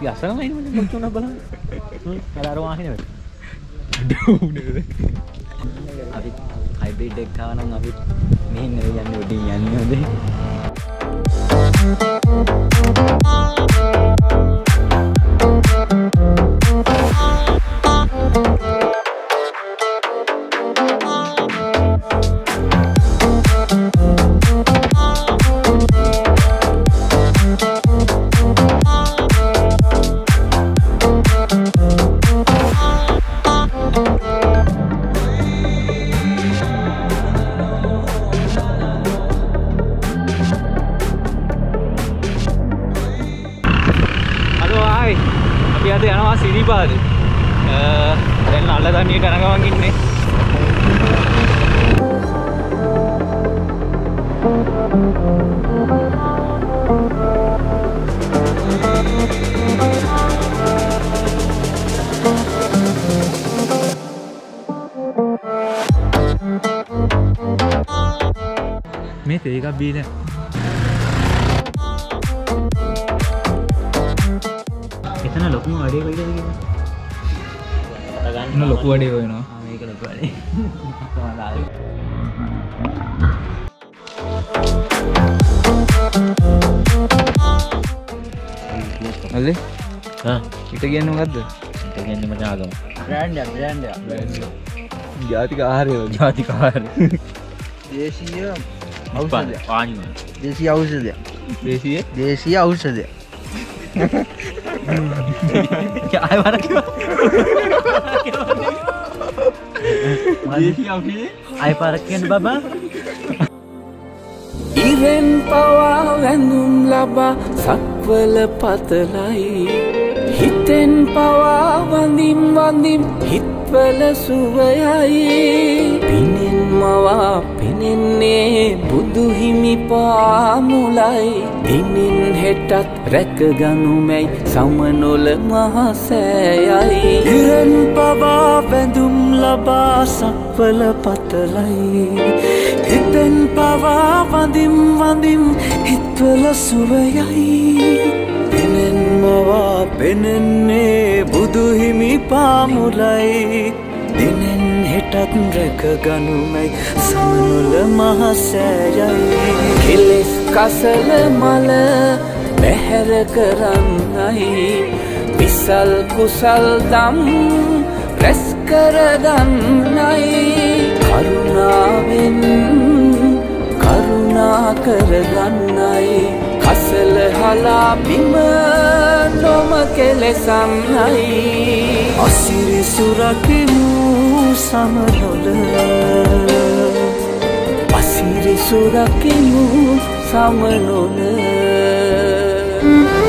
biasa main macam mana balang. Ada ruang ini. Aduh udah. අපි hybrid එකක් ආව නම් අපි මෙහෙන් යන්නේ උඩින් යන්නේ හොඳේ. අපි අද යනවා සිරිපාදේ. දැන් අල්ලදන්නේ කරගමන් ඉන්නේ. මේ තේ එකක් බීන. එතන ලොකුම වැඩේ කොයිද කියන්නේ? එන්න ලොකු වැඩේ වෙනවා. මේක ලොකු වැඩේ. සමාදායි. අලේ? හා ඊට කියන්නේ මොකද්ද? ඊට කියන්නේ මචං ආගම. බ්‍රෑන්ඩ් එක. ජාතික ආහාරය වගේ. ජාතික ආහාරය. දේශීය ඖෂධය. පානි. දේශීය ඖෂධය. දේශීය ඖෂධය. ආය වර කිව්වා. දේශීය ඖෂධය. ආය පාරක් කියන්න බබා. ඉරෙන් පවා වැඳුම් ලබා සක්වල පතලයි හිතෙන් පවා වඳිම් හිත්වල සුවයයි පිනෙන් මවා පෙනෙන්නේ බුදුහිමි පාමුලයි දිනෙන් හෙටත් රැකගනුමැයි සමනොල මහසෑයයි ඉරෙන් පවා වැඳුම් ලබා සක්වල පතලයි හිතෙන් පවා වඳිම් හිත්වල සුවයයි පෙනෙන් මවා පෙනෙන්නේ බුදුහිමි පාමුලයි දිනෙන් හෙටත් රැකගනුමැයි සමනොල මහසෑයයි කෙලෙස් කසල මල බැහැර කරන්නයි විසල් කුසල් දම් රැස් කරගන්නයි කරුණාවෙන් කරුණා කරගන්නයි කසල හලා බිම නොම කෙලෙසන්නයි අසිරි සුරකිමු සමනොල අසිරි සුරකිමු සමනොල